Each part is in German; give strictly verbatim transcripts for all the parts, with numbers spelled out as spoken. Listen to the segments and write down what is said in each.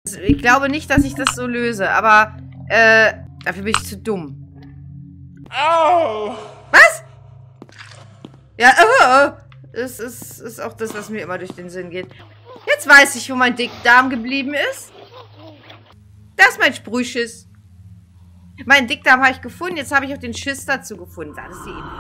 Ich glaube nicht, dass ich das so löse, aber äh, dafür bin ich zu dumm. Au! Was? Ja, äh, das ist, ist auch das, was mir immer durch den Sinn geht. Jetzt weiß ich, wo mein Dickdarm geblieben ist. Das ist mein Sprühschiss. Meinen Dickdarm habe ich gefunden, jetzt habe ich auch den Schiss dazu gefunden. Das ist die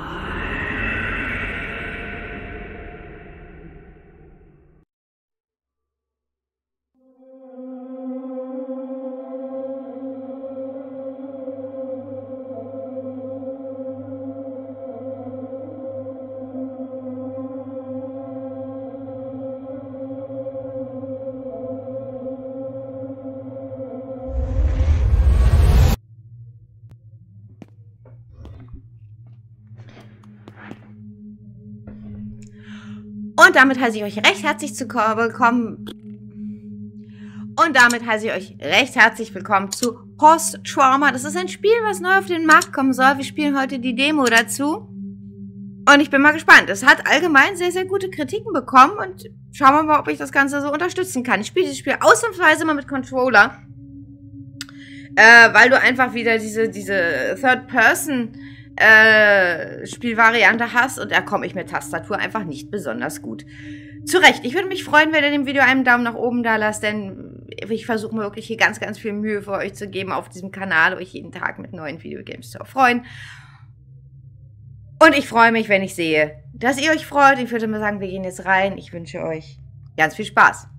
Und damit heiße ich euch recht herzlich zu willkommen. Und damit heiße ich euch recht herzlich willkommen zu Post-Trauma. Das ist ein Spiel, was neu auf den Markt kommen soll. Wir spielen heute die Demo dazu. Und ich bin mal gespannt. Es hat allgemein sehr, sehr gute Kritiken bekommen. Und schauen wir mal, ob ich das Ganze so unterstützen kann. Ich spiele dieses Spiel ausnahmsweise mal mit Controller. Äh, weil du einfach wieder diese, diese Third-Person- Äh, Spielvariante hast und da komme ich mit Tastatur einfach nicht besonders gut zurecht. Ich würde mich freuen, wenn ihr dem Video einen Daumen nach oben da lasst, denn ich versuche mir wirklich hier ganz, ganz viel Mühe für euch zu geben auf diesem Kanal, euch jeden Tag mit neuen Videogames zu erfreuen. Und ich freue mich, wenn ich sehe, dass ihr euch freut. Ich würde mal sagen, wir gehen jetzt rein. Ich wünsche euch ganz viel Spaß.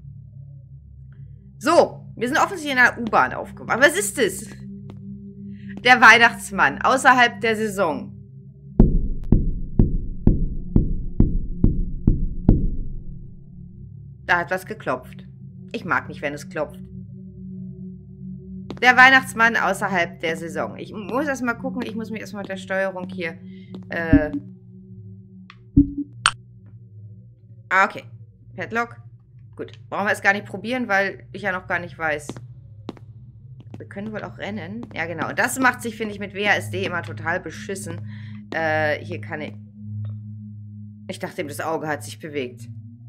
So, wir sind offensichtlich in einer U-Bahn aufgewacht. Was ist das? Der Weihnachtsmann außerhalb der Saison. Da hat was geklopft. Ich mag nicht, wenn es klopft. Der Weihnachtsmann außerhalb der Saison. Ich muss erst mal gucken. Ich muss mich erstmal mit der Steuerung hier... Äh ah, okay. Padlock. Gut. Brauchen wir es gar nicht probieren, weil ich ja noch gar nicht weiß... Wir können wohl auch rennen. Ja, genau. Und das macht sich, finde ich, mit W A S D immer total beschissen. Äh, hier kann ich... Ich dachte eben, das Auge hat sich bewegt.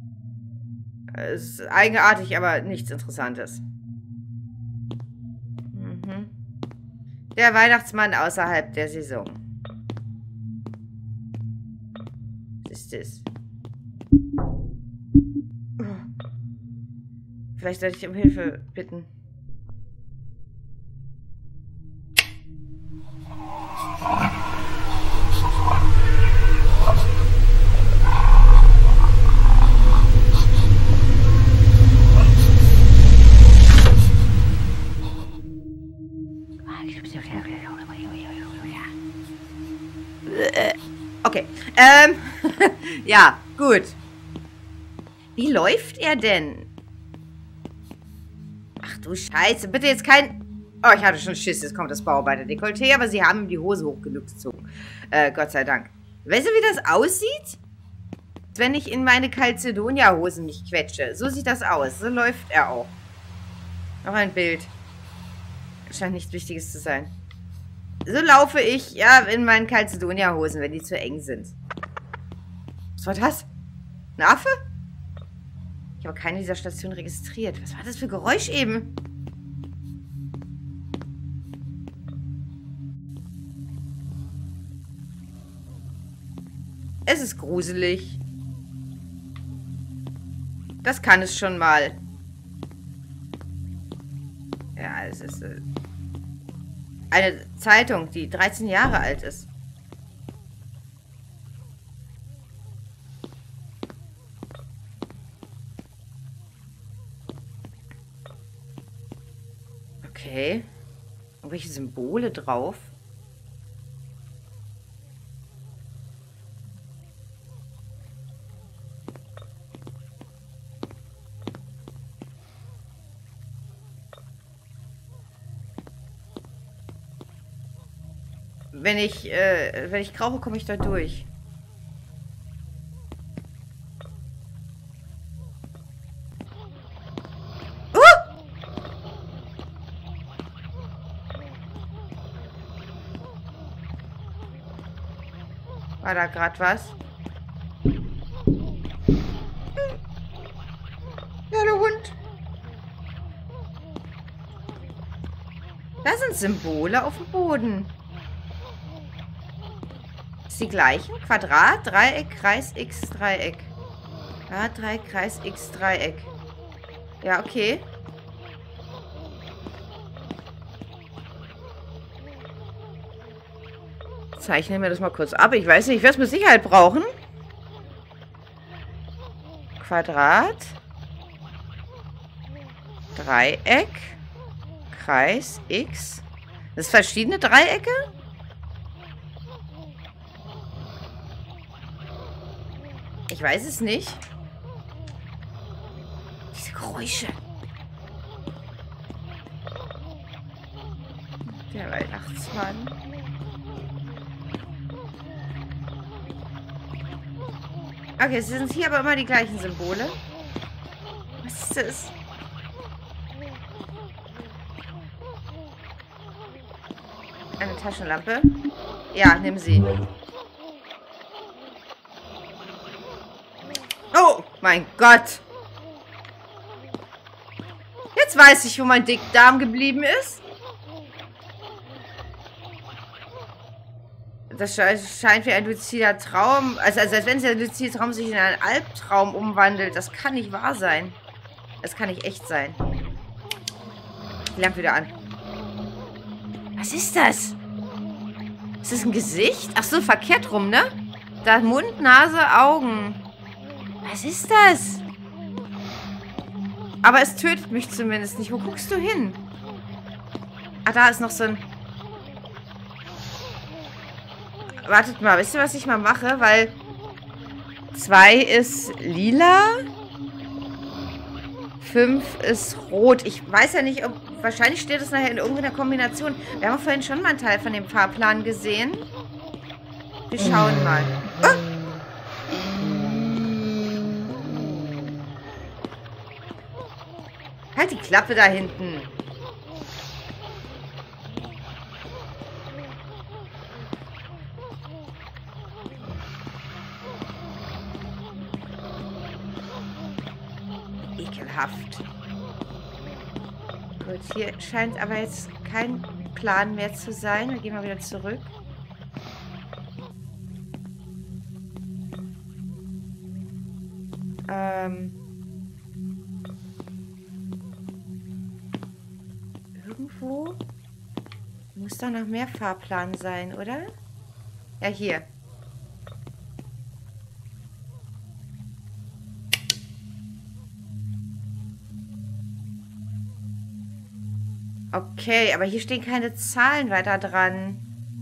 Es ist eigenartig, aber nichts Interessantes. Mhm. Der Weihnachtsmann außerhalb der Saison. Was ist das? Vielleicht sollte ich um Hilfe bitten. Okay. Ähm. Ja, gut. Wie läuft er denn? Ach du Scheiße. Bitte jetzt kein... Oh, ich hatte schon Schiss. Jetzt kommt das Bauarbeiter-Dekolleté, aber sie haben ihm die Hose hoch genug gezogen. Äh, Gott sei Dank. Weißt du, wie das aussieht? Als wenn ich in meine Calcedonia-Hosen mich quetsche. So sieht das aus. So läuft er auch. Noch ein Bild. Scheint nichts Wichtiges zu sein. So laufe ich, ja, in meinen Calcedonia-Hosen, wenn die zu eng sind. Was war das? Ein Affe? Ich habe keine dieser Stationen registriert. Was war das für Geräusch eben? Es ist gruselig. Das kann es schon mal. Ja, es ist äh, eine Zeitung, die dreizehn Jahre alt ist. Okay. Irgendwelche Symbole drauf. Wenn ich, äh, wenn ich rauche, komme ich da durch. Uh! War da gerade was? Hallo Hund. Da sind Symbole auf dem Boden. Ist die gleichen? Quadrat, Dreieck, Kreis, X, Dreieck. Quadrat, Dreieck, Kreis, X, Dreieck. Ja, okay. Zeichne mir das mal kurz ab. Ich weiß nicht, ich werde es mit Sicherheit brauchen. Quadrat. Dreieck. Kreis. X. Das sind verschiedene Dreiecke? Ich weiß es nicht. Diese Geräusche. Der Weihnachtsmann. Okay, es sind hier aber immer die gleichen Symbole. Was ist das? Eine Taschenlampe. Ja, nimm sie. Oh, mein Gott. Jetzt weiß ich, wo mein Dickdarm geblieben ist. Das scheint wie ein luzider Traum. Also, also als wenn der luzide Traum sich in einen Albtraum umwandelt. Das kann nicht wahr sein. Das kann nicht echt sein. Die Lampe wieder an. Was ist das? Ist das ein Gesicht? Ach so, verkehrt rum, ne? Da Mund, Nase, Augen. Was ist das? Aber es tötet mich zumindest nicht. Wo guckst du hin? Ah, da ist noch so ein... Wartet mal, wisst ihr, was ich mal mache? Weil zwei ist lila, fünf ist rot. Ich weiß ja nicht, ob... Wahrscheinlich steht es nachher in irgendeiner Kombination. Wir haben vorhin schon mal einen Teil von dem Fahrplan gesehen. Wir schauen mal. Oh! Halt die Klappe da hinten. Ekelhaft. Gut, hier scheint aber jetzt kein Plan mehr zu sein. Wir gehen mal wieder zurück. Ähm... Irgendwo muss da noch mehr Fahrplan sein, oder? Ja, hier. Okay, aber hier stehen keine Zahlen weiter dran.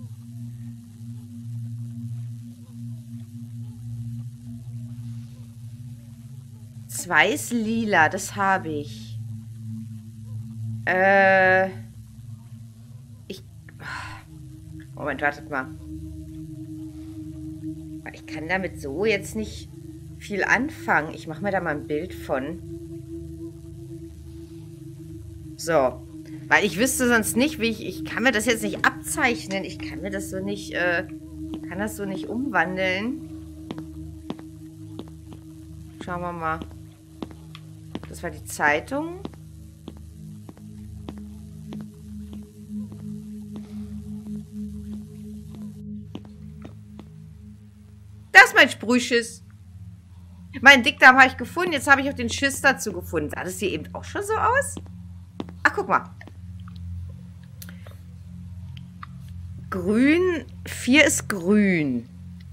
Zwei ist lila, das habe ich. Äh. Ich. Moment, wartet mal. Ich kann damit so jetzt nicht viel anfangen. Ich mache mir da mal ein Bild von. So. Weil ich wüsste sonst nicht, wie ich... Ich kann mir das jetzt nicht abzeichnen. Ich kann mir das so nicht... Äh, kann das so nicht umwandeln. Schauen wir mal. Das war die Zeitung. Das ist mein Sprühschiss. Mein Dickdarm habe ich gefunden. Jetzt habe ich auch den Schiss dazu gefunden. Sah das hier eben auch schon so aus? Ach, guck mal. Grün. vier ist grün.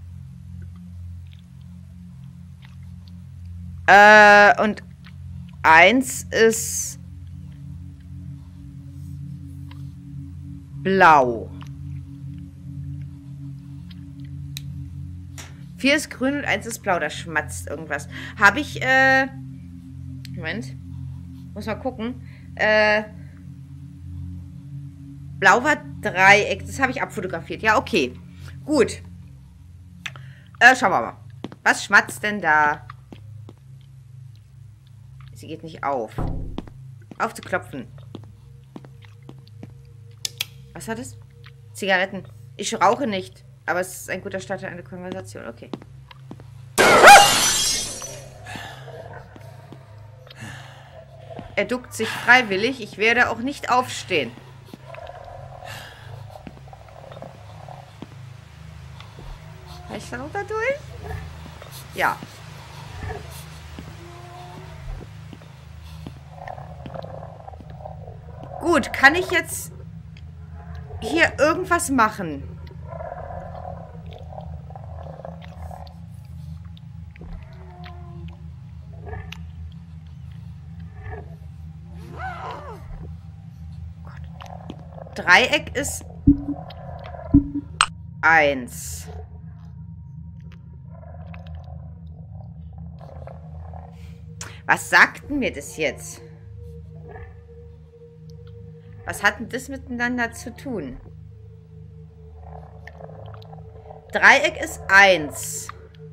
Äh, und eins ist blau. vier ist grün und eins ist blau. Da schmatzt irgendwas. Habe ich, äh... Moment. Muss mal gucken. Äh... Blau war Dreieck. Das habe ich abfotografiert. Ja, okay. Gut. Äh, schauen wir mal. Was schmatzt denn da? Sie geht nicht auf. Auf zu klopfen. Was hat es? Zigaretten. Ich rauche nicht. Aber es ist ein guter Start in eine Konversation. Okay. Er duckt sich freiwillig. Ich werde auch nicht aufstehen. Kann ich da noch da durch? Ja. Gut, kann ich jetzt hier irgendwas machen? Gott. Dreieck ist eins. Was sagten mir das jetzt? Was hat denn das miteinander zu tun? Dreieck ist eins.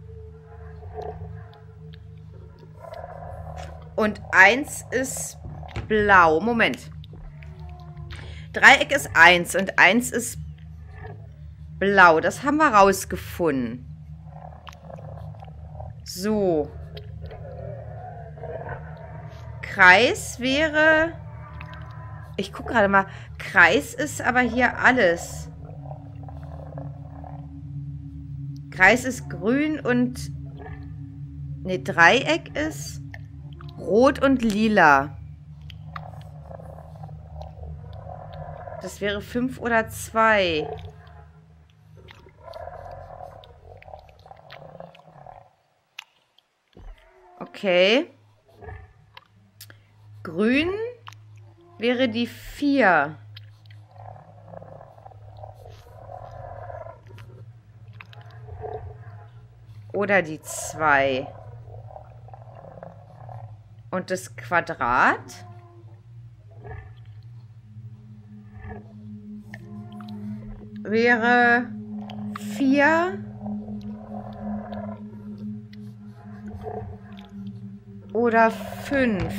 Und eins ist blau. Moment. Dreieck ist eins und eins ist blau. Das haben wir rausgefunden. So. Kreis wäre... Ich gucke gerade mal. Kreis ist aber hier alles. Kreis ist grün und... Ne, Dreieck ist rot und lila. Das wäre fünf oder zwei. Okay. Grün wäre die vier. Oder die zwei. Und das Quadrat wäre vier oder fünf.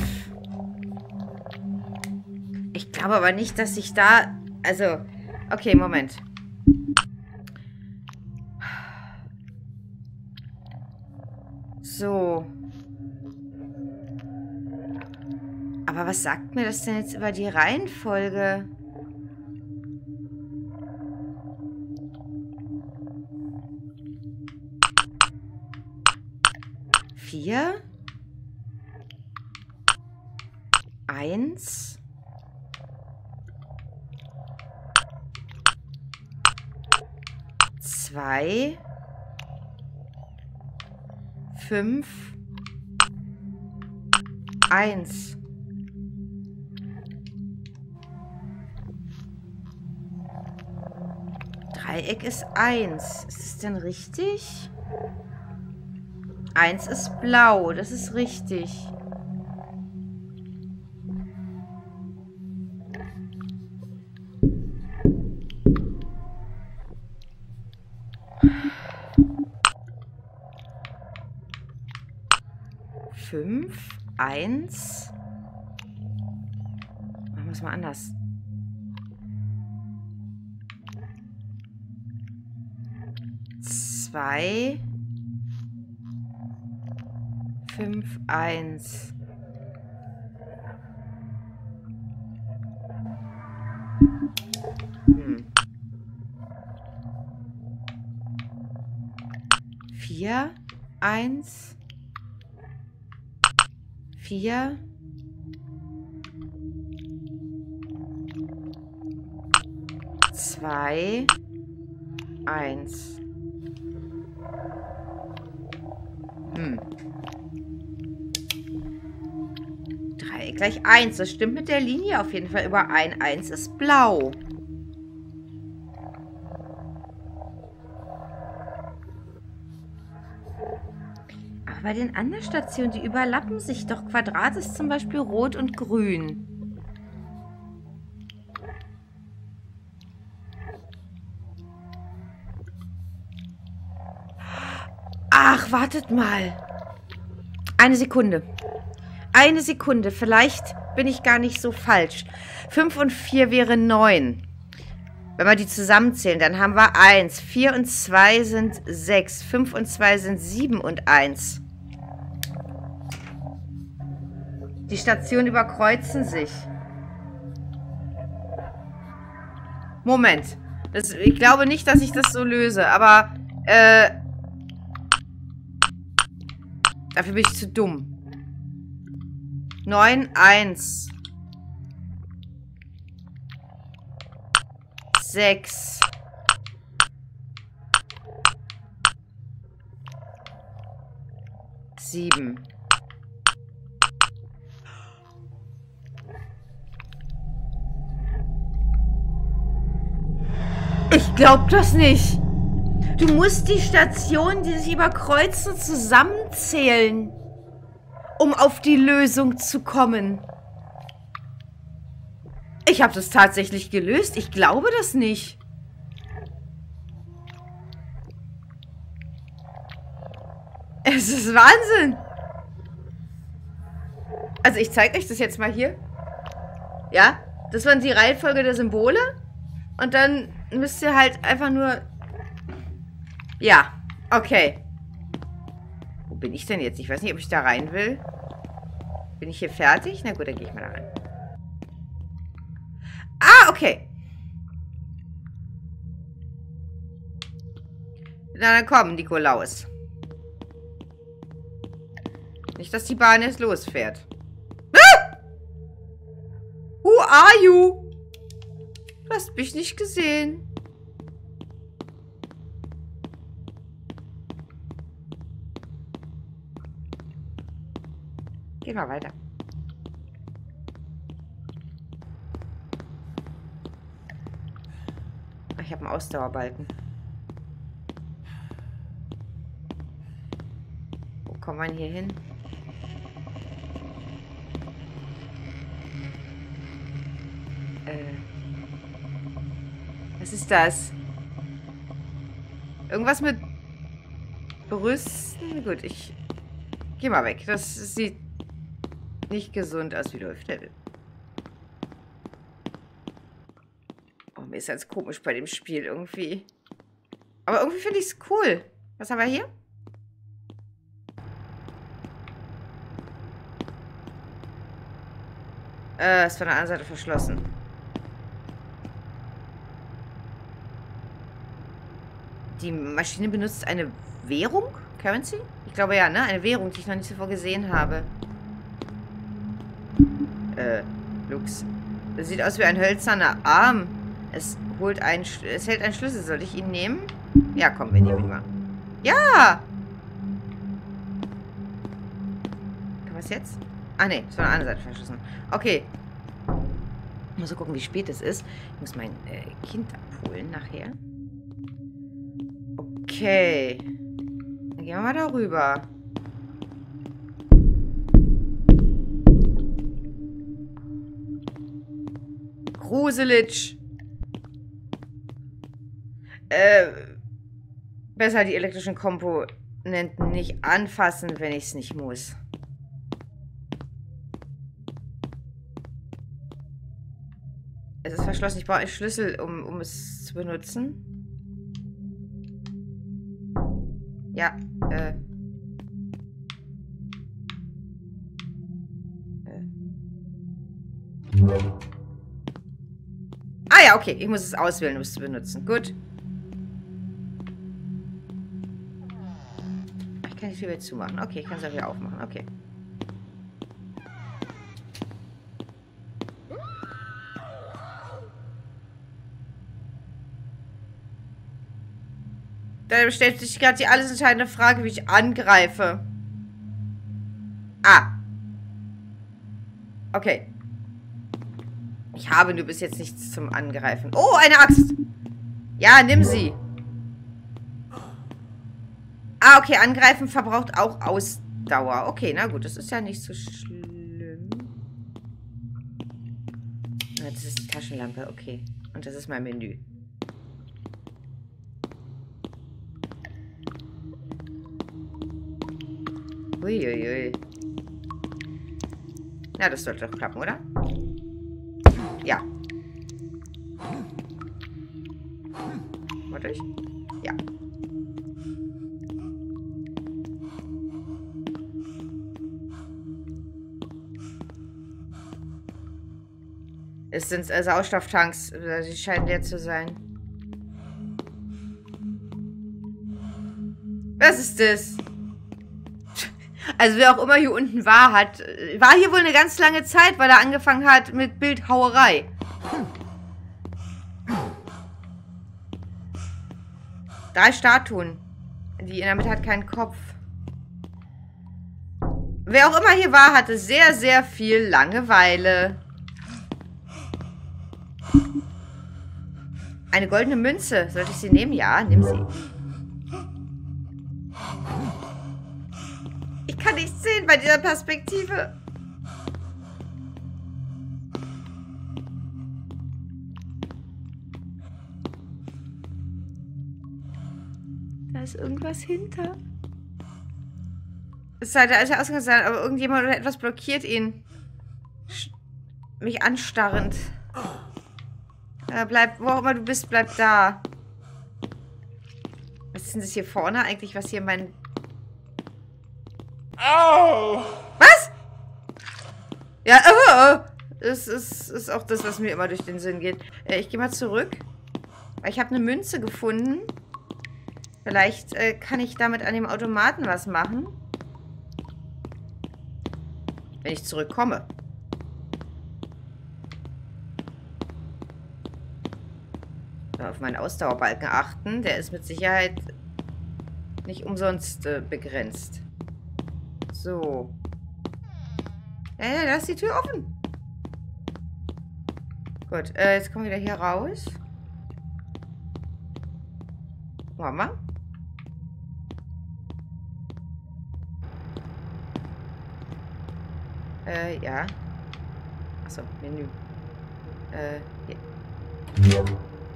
Ich glaube aber nicht, dass ich da... Also, okay, Moment. So. Aber was sagt mir das denn jetzt über die Reihenfolge? Vier? Eins? Zwei? Fünf? Eins? Dreieck ist eins. Ist es denn richtig? Eins ist blau. Das ist richtig. Fünf, eins. Machen wir es mal anders. Zwei, fünf, eins. Hm. Vier, eins. Vier. Zwei. Eins. Hm. Dreieck gleich eins. Das stimmt mit der Linie auf jeden Fall überein. Eins ist blau. Bei den anderen Stationen, die überlappen sich doch. Quadrat ist zum Beispiel rot und grün. Ach, wartet mal. Eine Sekunde. Eine Sekunde. Vielleicht bin ich gar nicht so falsch. fünf und vier wäre neun. Wenn wir die zusammenzählen, dann haben wir eins. vier und zwei sind sechs. fünf und zwei sind sieben und eins. Die Stationen überkreuzen sich. Moment. Das, ich glaube nicht, dass ich das so löse, aber äh, Dafür bin ich zu dumm. neun, eins. sechs. sieben. Ich glaub das nicht. Du musst die Stationen, die sich überkreuzen, zusammenzählen, um auf die Lösung zu kommen. Ich habe das tatsächlich gelöst. Ich glaube das nicht. Es ist Wahnsinn. Also ich zeige euch das jetzt mal hier. Ja, das war die Reihenfolge der Symbole. Und dann müsst ihr halt einfach nur... Ja, okay. Wo bin ich denn jetzt? Ich weiß nicht, ob ich da rein will. Bin ich hier fertig? Na gut, dann gehe ich mal da rein. Ah, okay. Na dann komm, Nikolaus. Nicht, dass die Bahn jetzt losfährt. Ah! Who are you? Du hast mich nicht gesehen. Geh mal weiter. Ich habe einen Ausdauerbalken. Wo kommt man hier hin? Äh. Was ist das? Irgendwas mit Brüsten? Gut, ich... Geh mal weg. Das sieht nicht gesund aus. Wie läuft der denn? Oh, mir ist ganz komisch bei dem Spiel irgendwie. Aber irgendwie finde ich es cool. Was haben wir hier? Äh, ist von der anderen Seite verschlossen. Die Maschine benutzt eine Währung? Currency? Ich glaube ja, ne? Eine Währung, die ich noch nicht zuvor gesehen habe. Äh, Lux. Das sieht aus wie ein hölzerner Arm. Es holt einen, es hält einen Schlüssel. Soll ich ihn nehmen? Ja, komm, wir nehmen ihn mal. Ja! Kann was jetzt? Ah, ne, ist von der anderen Seite verschlossen. Okay. Ich muss so gucken, wie spät es ist. Ich muss mein äh, Kind abholen nachher. Okay. Dann gehen wir mal darüber. Gruselig. Äh, besser die elektrischen Komponenten nicht anfassen, wenn ich es nicht muss. Es ist verschlossen. Ich brauche einen Schlüssel, um, um es zu benutzen. Ja, äh. äh. Ah ja, okay. Ich muss es auswählen, um es zu benutzen. Gut. Ich kann die Tür wieder zumachen. Okay, ich kann es auch wieder aufmachen. Okay. Da stellt sich gerade die alles entscheidende Frage, wie ich angreife. Ah. Okay. Ich habe nur bis jetzt nichts zum Angreifen. Oh, eine Axt. Ja, nimm sie. Ah, okay. Angreifen verbraucht auch Ausdauer. Okay, na gut. Das ist ja nicht so schlimm. Das ist die Taschenlampe. Okay. Und das ist mein Menü. Uiuiui. Na, das sollte doch klappen, oder? Ja. Warte ich? Ja. Es sind äh, Sauerstofftanks. Sie scheinen leer zu sein. Was ist das? Also wer auch immer hier unten war, hat... War hier wohl eine ganz lange Zeit, weil er angefangen hat mit Bildhauerei. Drei Statuen. Die in der Mitte hat keinen Kopf. Wer auch immer hier war, hatte sehr, sehr viel Langeweile. Eine goldene Münze. Sollte ich sie nehmen? Ja, nimm sie. Ich kann nichts sehen bei dieser Perspektive. Da ist irgendwas hinter. Es ist halt der alte Ausgang sein, aber irgendjemand oder etwas blockiert ihn. Sch mich anstarrend. Ja, bleib, wo auch immer du bist, bleib da. Was ist denn das hier vorne eigentlich, was hier mein... Au! Was? Ja, oh, das ist, ist auch das, was mir immer durch den Sinn geht. Äh, ich gehe mal zurück. Weil ich habe eine Münze gefunden. Vielleicht äh, kann ich damit an dem Automaten was machen. Wenn ich zurückkomme. Auf meinen Ausdauerbalken achten. Der ist mit Sicherheit nicht umsonst äh, begrenzt. So. Ja, ja, da ist die Tür offen. Gut, äh, jetzt kommen wir wieder hier raus. Mama? Äh, ja. Achso, Menü. Äh, hier.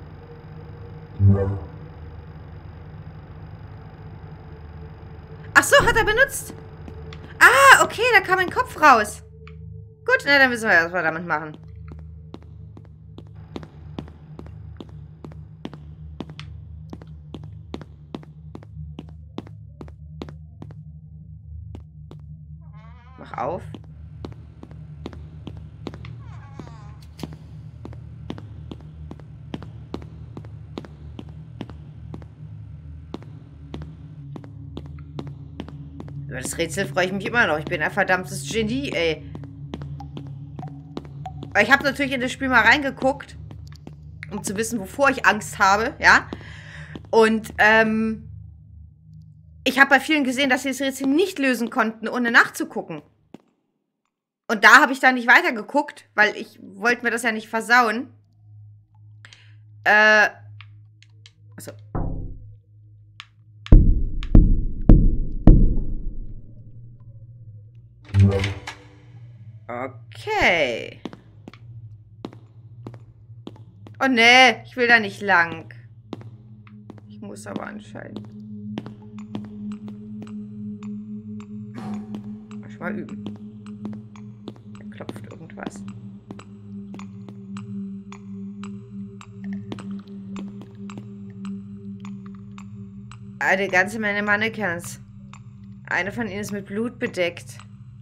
Ach so, hat er benutzt. Ah, okay, da kam ein Kopf raus. Gut, na, dann wissen wir, was wir damit machen. Mach auf. Über das Rätsel freue ich mich immer noch. Ich bin ein verdammtes Genie, ey. Aber ich habe natürlich in das Spiel mal reingeguckt, um zu wissen, wovor ich Angst habe, ja. Und, ähm, ich habe bei vielen gesehen, dass sie das Rätsel nicht lösen konnten, ohne nachzugucken. Und da habe ich dann nicht weitergeguckt, weil ich wollte mir das ja nicht versauen. Äh, achso. Okay. Oh ne, ich will da nicht lang. Ich muss aber anscheinend. Mal mal üben. Da klopft irgendwas. Eine ganze Menge Mannequins. Eine von ihnen ist mit Blut bedeckt.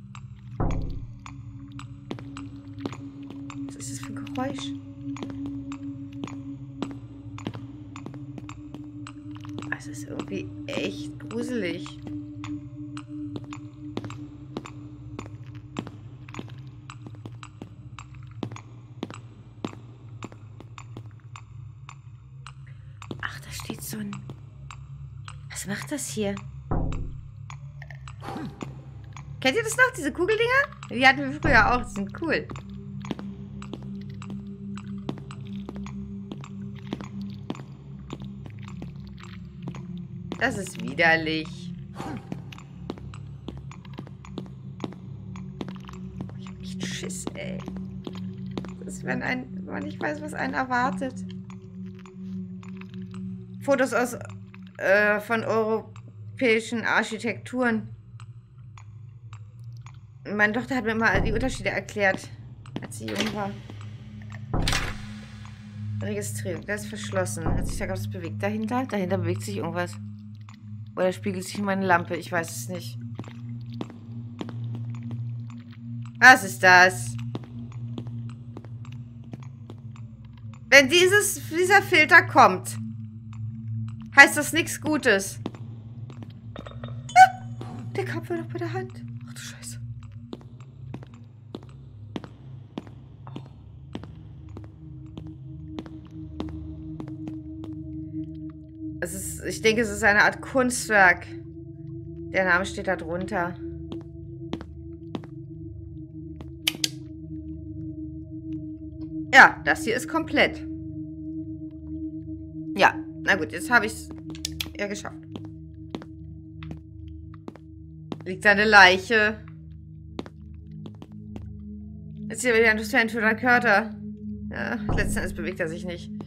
Was ist das für ein Geräusch? Es ist irgendwie echt gruselig. Ach, da steht so ein... Was macht das hier? Hm. Kennt ihr das noch, diese Kugeldinger? Die hatten wir früher auch, die sind cool. Das ist widerlich. Ich hab echt Schiss, ey. Das ist, wenn ein, wenn man nicht weiß, was einen erwartet. Fotos aus äh, von europäischen Architekturen. Meine Tochter hat mir immer die Unterschiede erklärt, als sie jung war. Registrierung, das ist verschlossen. Hat sich da was bewegt dahinter? Dahinter bewegt sich irgendwas. Oder spiegelt sich meine Lampe? Ich weiß es nicht. Was ist das? Wenn dieses, dieser Filter kommt, heißt das nichts Gutes. Der Kopf war doch bei der Hand. Ach du Scheiße. Es ist, ich denke, es ist eine Art Kunstwerk. Der Name steht da drunter. Ja, das hier ist komplett. Ja, na gut, jetzt habe ich es ja geschafft. Liegt da eine Leiche. Jetzt hier wieder ein Fan für den Körper. Ja, letzten Endes bewegt er sich nicht.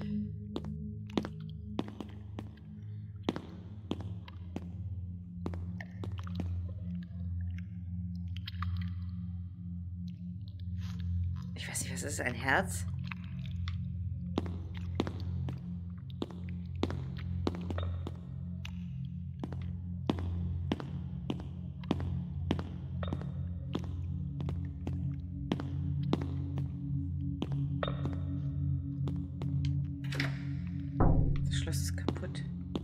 Ich weiß nicht, was ist ein Herz? Das Schloss ist kaputt.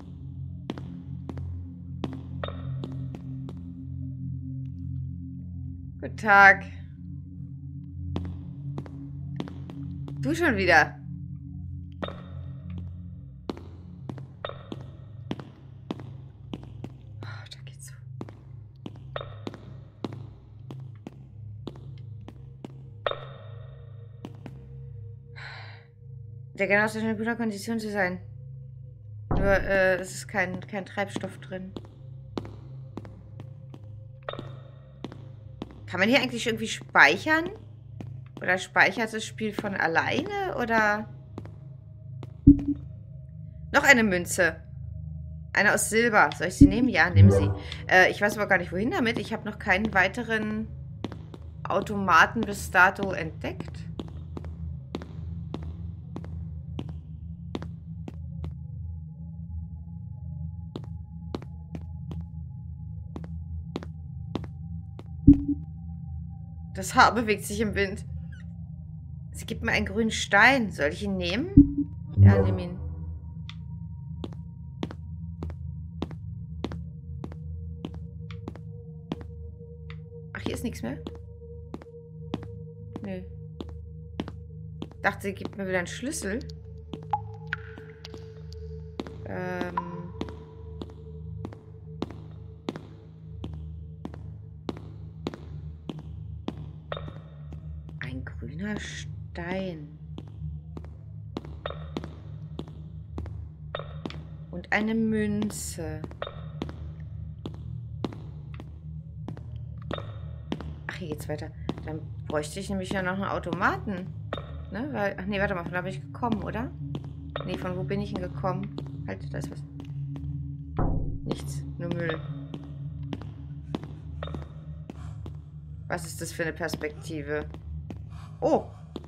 Guten Tag. Du schon wieder. Oh, da geht's so. Der Genosse scheint in guter Kondition zu sein. Nur, äh, es ist kein, kein Treibstoff drin. Kann man hier eigentlich irgendwie speichern? Oder speichert das Spiel von alleine? Oder... Noch eine Münze. Eine aus Silber. Soll ich sie nehmen? Ja, nimm sie. Äh, ich weiß aber gar nicht, wohin damit. Ich habe noch keinen weiteren Automaten bis dato entdeckt. Das Haar bewegt sich im Wind. Sie gibt mir einen grünen Stein. Soll ich ihn nehmen? Ja, nimm ihn. Ach, hier ist nichts mehr? Nö. Ich dachte, sie gibt mir wieder einen Schlüssel. Ähm... Ein grüner Stein. Und eine Münze. Ach, hier geht's weiter. Dann bräuchte ich nämlich ja noch einen Automaten. Ne? Weil, ach nee, warte mal, von da bin ich gekommen, oder? Nee, von wo bin ich denn gekommen? Halt, da ist was. Nichts, nur Müll. Was ist das für eine Perspektive? Oh!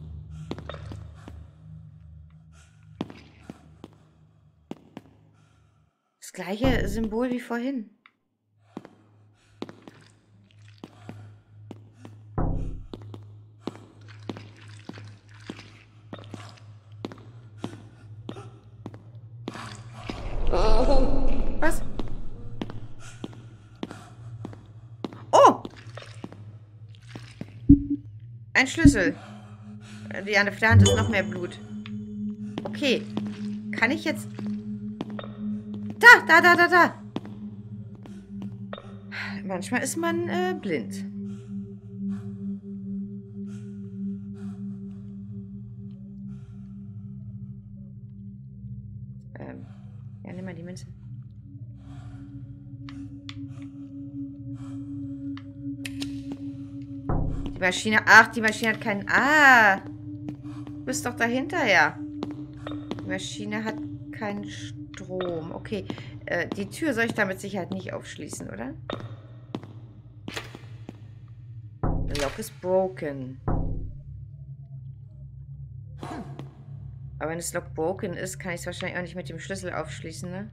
Das gleiche Symbol wie vorhin. Was? Oh! Ein Schlüssel. Die auf der Hand ist noch mehr Blut. Okay. Kann ich jetzt... Da, da, da, da, da. Manchmal ist man äh, blind. Ähm, ja, nimm mal die Münze. Die Maschine... Ach, die Maschine hat keinen... Ah! Du bist doch dahinter, ja. Die Maschine hat keinen Strom. Okay. Äh, die Tür soll ich da mit Sicherheit nicht aufschließen, oder? The lock is broken. Aber wenn das Lock broken ist, kann ich es wahrscheinlich auch nicht mit dem Schlüssel aufschließen, ne?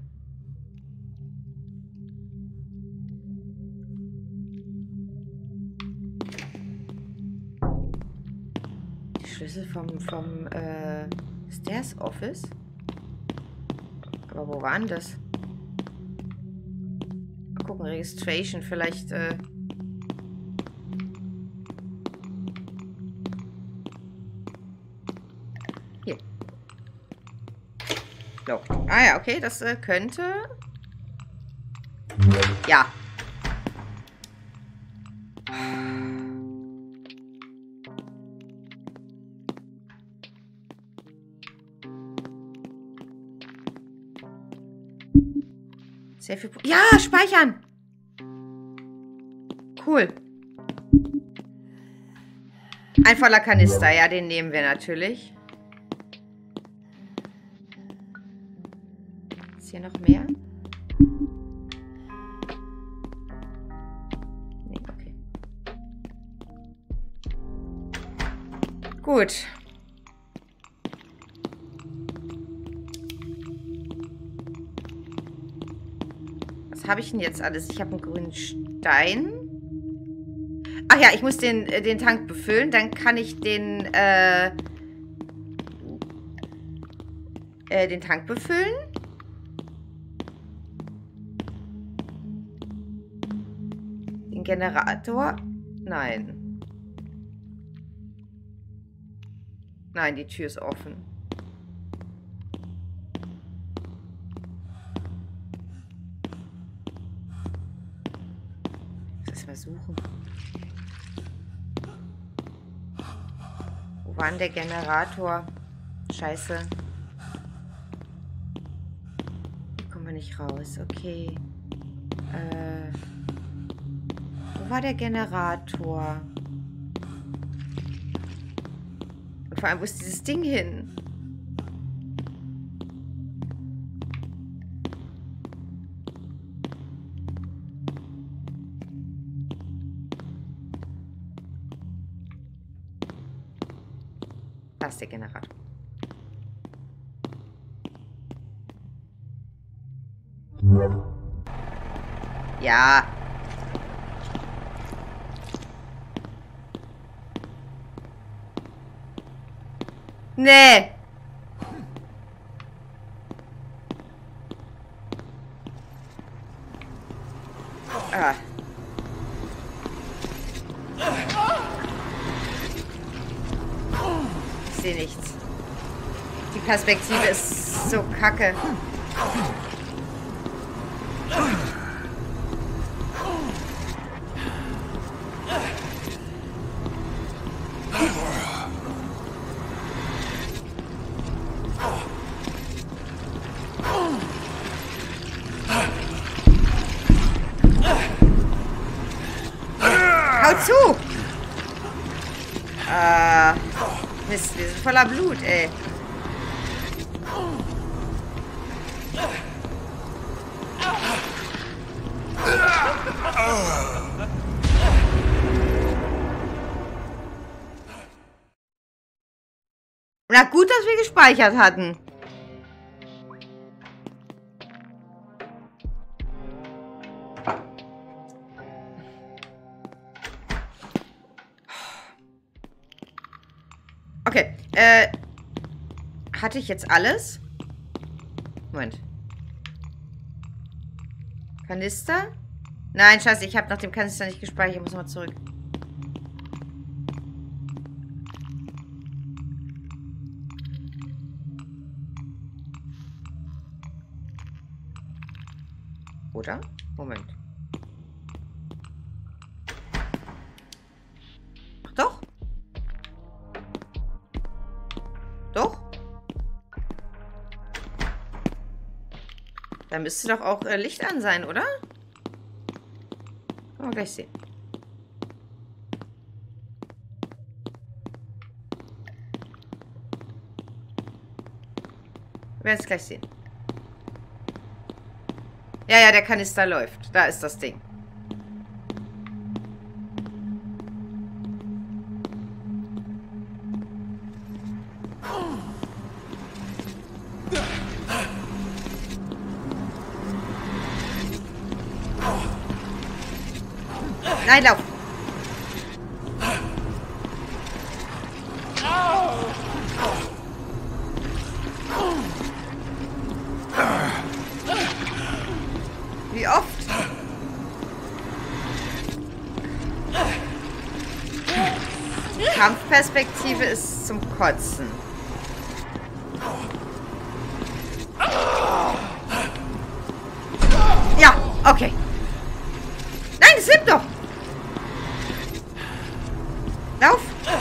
Die Schlüssel vom, vom äh, Stairs Office? Aber wo waren das? nachgucken. Registration vielleicht. Äh Hier. So. Ah ja, okay, das äh, könnte. Ja. Sehr viel. Ja, speichern. Cool. Ein voller Kanister. Ja, den nehmen wir natürlich. Ist hier noch mehr? Nee, okay. Gut. Was habe ich denn jetzt alles? Ich habe einen grünen Stein. Ach ja, ich muss den, äh, den Tank befüllen. Dann kann ich den, äh, äh, den Tank befüllen. Den Generator. Nein. Nein, die Tür ist offen. Mal suchen. Wo war denn der Generator? Scheiße. Hier kommen wir nicht raus. Okay. Äh. Wo war der Generator? Und vor allem, wo ist dieses Ding hin? Das ist der Generator. Ja. Nee. Ah. Ich sehe nichts. Die Perspektive ist so kacke. Hau zu! Äh, Mist, wir sind voller Blut, ey. Na gut, dass wir gespeichert hatten. Okay, äh, hatte ich jetzt alles? Moment. Kanister? Nein, scheiße, ich habe nach dem Kanister nicht gespeichert. Ich muss mal zurück. Oder? Moment. Ach doch. Doch. Da müsste doch auch äh, Licht an sein, oder? Können wir gleich sehen. Wir werden es gleich sehen. Ja, ja, der Kanister läuft. Da ist das Ding. Nein, lauf. Wie oft? Kampfperspektive ist zum Kotzen. Ja, okay. Nein, es lebt doch. Lauf.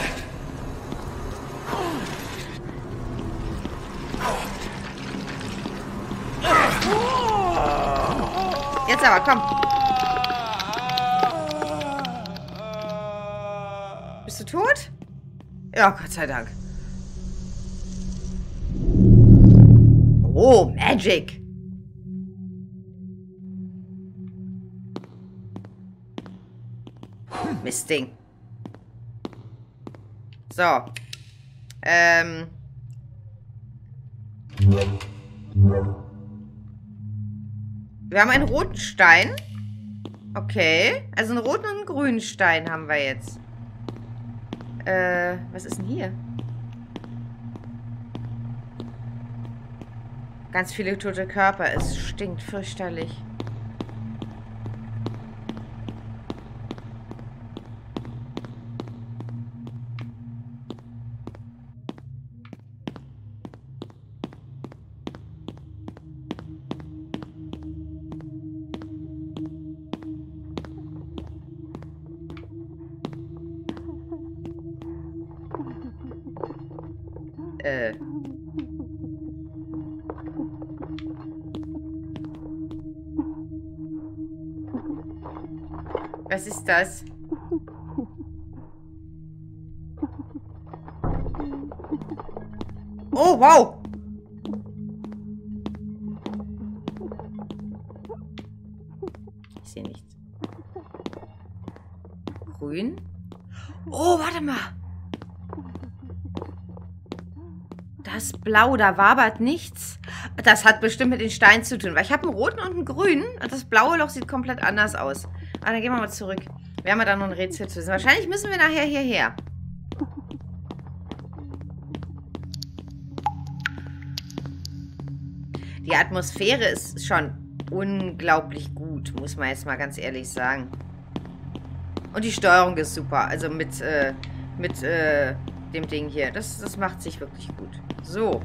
Jetzt aber, komm. Bist du tot? Ja, Gott sei Dank. Oh, Magic. Mistding. So. Ähm. Wir haben einen roten Stein. Okay. Also einen roten und einen grünen Stein haben wir jetzt. Äh, was ist denn hier? Ganz viele tote Körper. Es stinkt fürchterlich. Äh. Was ist das? Oh, wow! Ich sehe nichts. Grün? Oh, warte mal! Das Blau, da wabert nichts. Das hat bestimmt mit den Steinen zu tun. Weil ich habe einen roten und einen grünen. Und das blaue Loch sieht komplett anders aus. Ah, dann gehen wir mal zurück. Wir haben ja da noch ein Rätsel zu wissen. Wahrscheinlich müssen wir nachher hierher. Die Atmosphäre ist schon unglaublich gut. Muss man jetzt mal ganz ehrlich sagen. Und die Steuerung ist super. Also mit, äh, mit, äh... dem Ding hier. Das, das macht sich wirklich gut. So.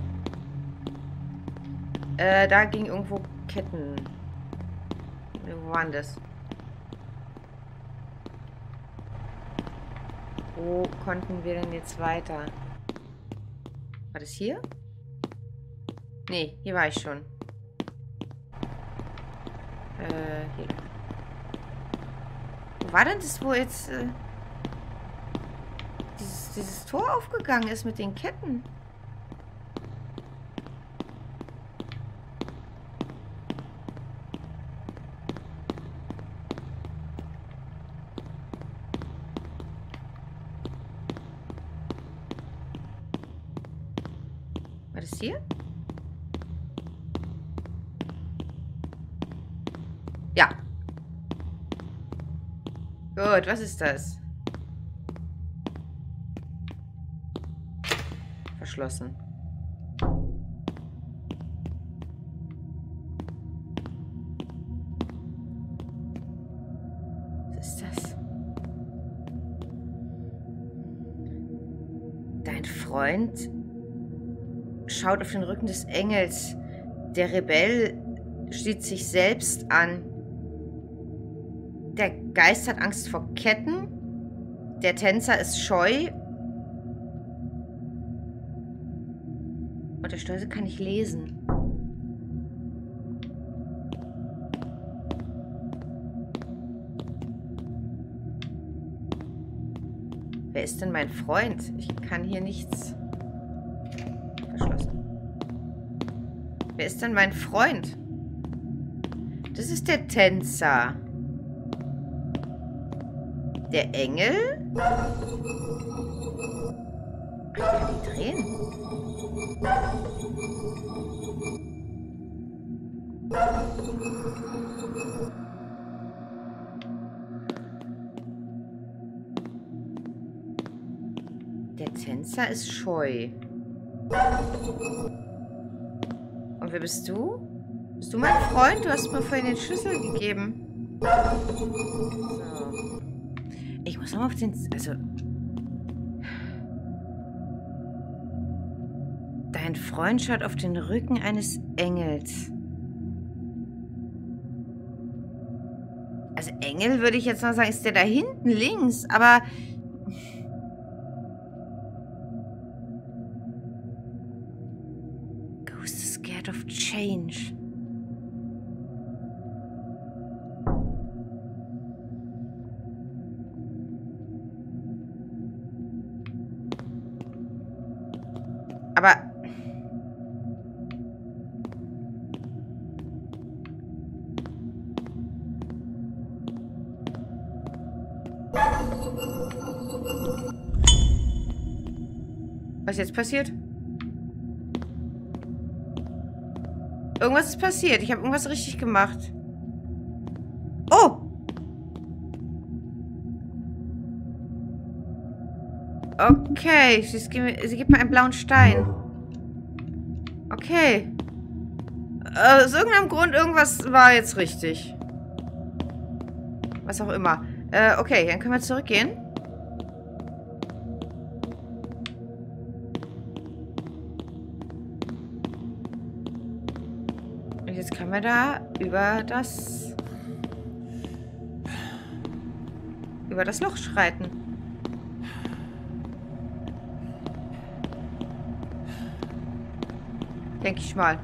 Äh, da ging irgendwo Ketten. Wo waren das? Wo konnten wir denn jetzt weiter? War das hier? Nee, hier war ich schon. Äh, hier. Wo war denn das, wo jetzt... Äh Dieses, dieses Tor aufgegangen ist mit den Ketten. War das hier? Ja. Gut, was ist das? Verschlossen. Was ist das? Dein Freund schaut auf den Rücken des Engels. Der Rebell steht sich selbst an. Der Geist hat Angst vor Ketten. Der Tänzer ist scheu. Und der Stolze kann ich lesen. Wer ist denn mein Freund? Ich kann hier nichts... Verschlossen. Wer ist denn mein Freund? Das ist der Tänzer. Der Engel? Ach, die drehen. Der Tänzer ist scheu. Und wer bist du? Bist du mein Freund? Du hast mir vorhin den Schlüssel gegeben. So. Ich muss nochmal auf den... Also... Ein Freund schaut auf den Rücken eines Engels. Also Engel würde ich jetzt mal sagen, ist der da hinten links, aber... Ghost is scared of change. Aber... Was ist jetzt passiert? Irgendwas ist passiert. Ich habe irgendwas richtig gemacht. Oh! Okay, sie, sie gibt mir einen blauen Stein. Okay. Äh, aus irgendeinem Grund, irgendwas war jetzt richtig. Was auch immer. Äh, okay, dann können wir zurückgehen. Und jetzt können wir da über das... über das Loch schreiten. Denke ich mal.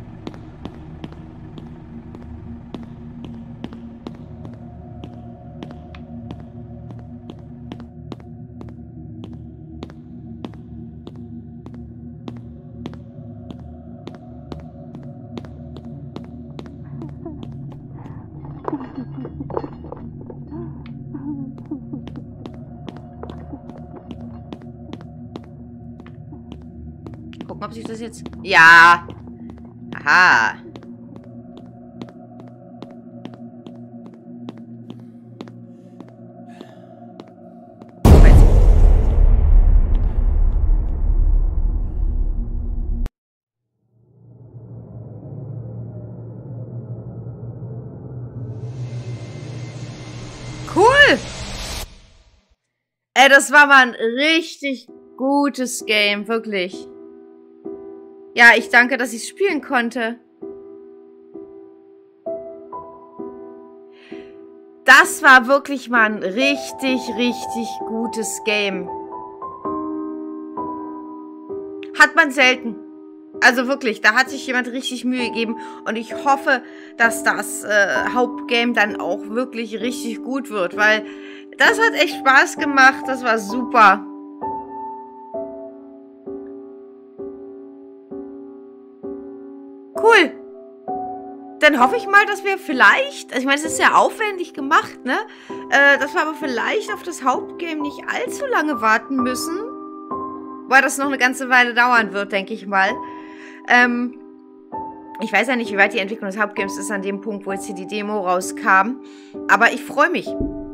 Gucken, ob sich das jetzt... Ja! Aha! Cool! Ey, das war mal ein richtig gutes Game, wirklich. Ja, ich danke, dass ich es spielen konnte. Das war wirklich mal ein richtig, richtig gutes Game. Hat man selten. Also wirklich, da hat sich jemand richtig Mühe gegeben. Und ich hoffe, dass das äh, Hauptgame dann auch wirklich richtig gut wird. Weil das hat echt Spaß gemacht. Das war super. Cool. Dann hoffe ich mal, dass wir vielleicht, also ich meine, es ist sehr aufwendig gemacht, ne? Äh, dass wir aber vielleicht auf das Hauptgame nicht allzu lange warten müssen. Weil das noch eine ganze Weile dauern wird, denke ich mal. Ähm, ich weiß ja nicht, wie weit die Entwicklung des Hauptgames ist an dem Punkt, wo jetzt hier die Demo rauskam. Aber ich freue mich.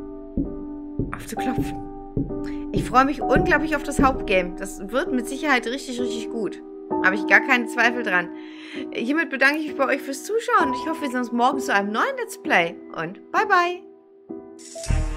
Aufzuklopfen. Ich freue mich unglaublich auf das Hauptgame. Das wird mit Sicherheit richtig, richtig gut. Habe ich gar keinen Zweifel dran. Hiermit bedanke ich mich bei euch fürs Zuschauen. Ich hoffe, wir sehen uns morgen zu einem neuen Let's Play. Und bye bye.